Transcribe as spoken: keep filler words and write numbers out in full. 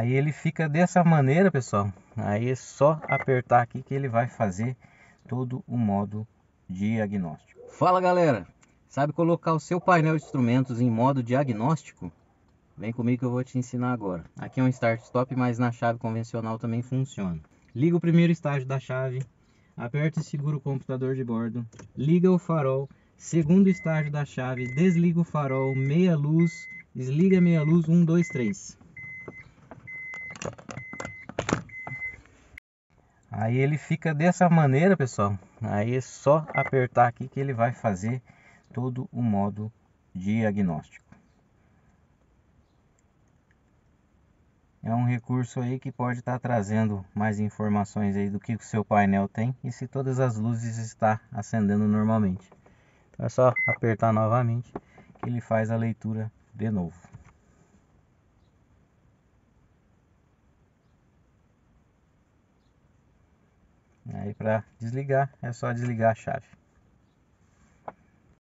Aí ele fica dessa maneira, pessoal. Aí é só apertar aqui que ele vai fazer todo o modo diagnóstico. Fala, galera, sabe colocar o seu painel de instrumentos em modo diagnóstico? Vem comigo que eu vou te ensinar agora. Aqui é um start stop, mas na chave convencional também funciona. Liga o primeiro estágio da chave, aperta e segura o computador de bordo, liga o farol, segundo estágio da chave, desliga o farol, meia luz, desliga meia luz, um, dois, três. Aí ele fica dessa maneira, pessoal. Aí é só apertar aqui que ele vai fazer todo o modo diagnóstico. É um recurso aí que pode estar trazendo mais informações aí do que o seu painel tem e se todas as luzes estão acendendo normalmente. Então é só apertar novamente que ele faz a leitura de novo. Aí para desligar é só desligar a chave.